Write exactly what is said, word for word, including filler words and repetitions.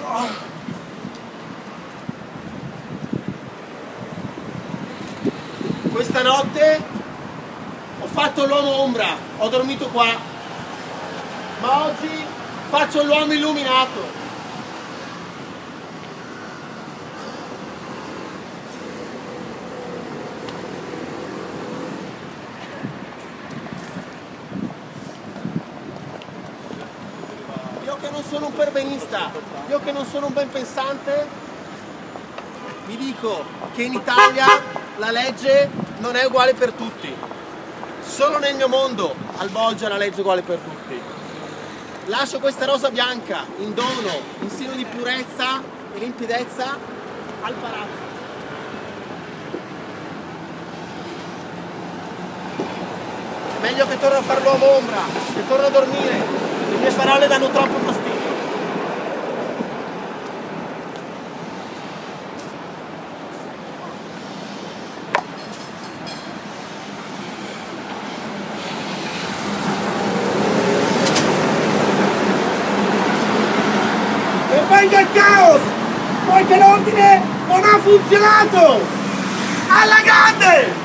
Questa notte ho fatto l'uomo ombra, ho dormito qua, ma oggi faccio l'uomo illuminato. Io che non sono un perbenista, io che non sono un ben pensante, vi dico che in Italia la legge non è uguale per tutti. Solo nel mio mondo al Bolgia la legge è uguale per tutti. Lascio questa rosa bianca in dono, in segno di purezza e limpidezza al palazzo. Meglio che torno a fare l'uomo ombra, che torno a dormire. Le mie parole danno troppo fastidio. E venga il caos! Poiché l'ordine non ha funzionato! Alla grande!